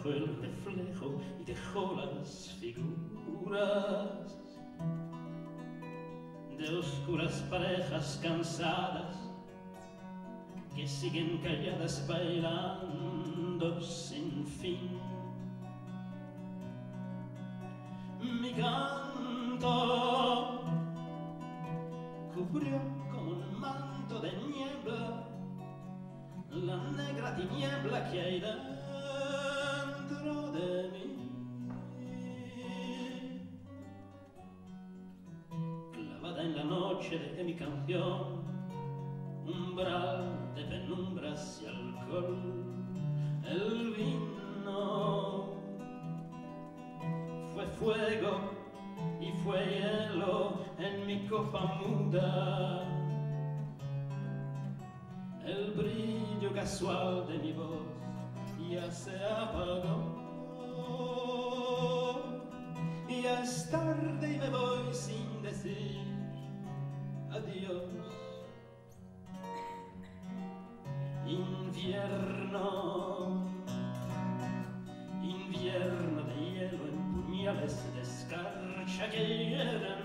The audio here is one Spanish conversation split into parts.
trajo el reflejo y dejó las figuras de oscuras parejas cansadas que siguen calladas bailando sin fin. Mi canto cubrió con un manto de niebla la negra tiniebla que hay dentro de mí. Clavada en la noche de mi canción, umbral de penumbras y alcohol, el vino fue fuego y fue hielo en mi copa muda. El brillo casual de mi voz ya se apagó. Ya es tarde y me voy sin decir adiós. Invierno, invierno de hielo en puñales de escarcha que hieren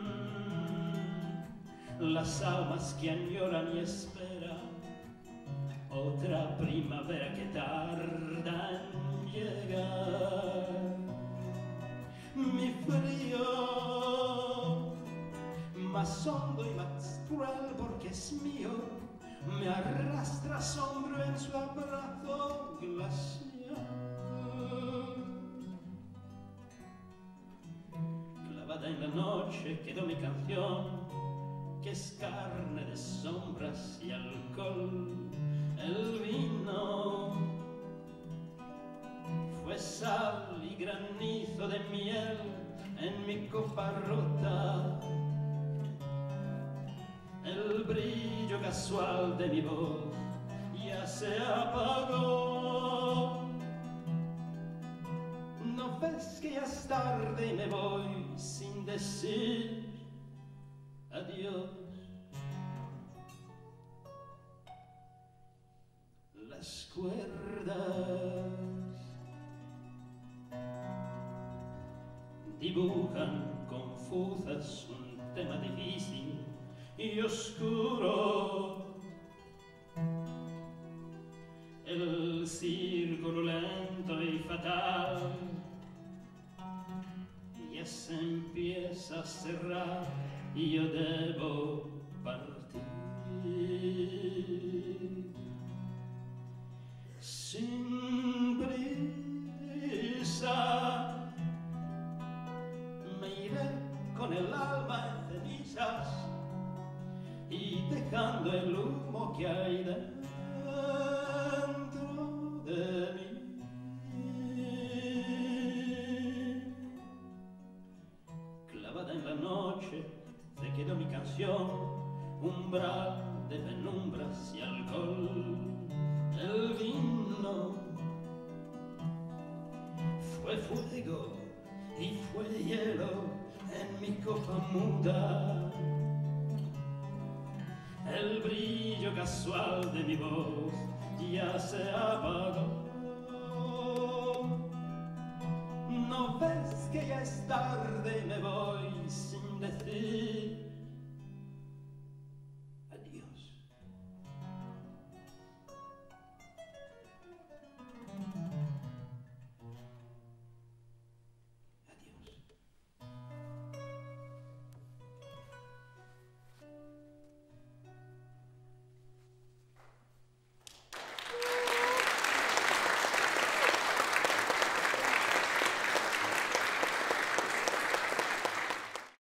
las almas que añoran y esperan otra primavera que tarda en llegar. Mi frío, más hondo y más cruel porque es mío, me arrastra asombro en su abrazo glacial. Clavada en la noche quedó mi canción, que es carne de sombras y alcohol. El vino fue sal y granizo de miel en mi copa rota. El brillo casual de mi voz ya se apagó. ¿No ves que ya es tarde y me voy sin decir adiós? Las cuerdas dibujan confusas un tema difícil y oscuro. El círculo lento y fatal ya se empieza a cerrar y yo debo partir. Sin prisa me iré con el alma en cenizas y dejando el humo que hay dentro de mí. Clavada en la noche se quedó mi canción, umbral de penumbras y alcohol. El vino fue fuego y fue hielo en mi copa muda. El brillo casual de mi voz ya se apagó. ¿No ves que ya es tarde y me voy sin decir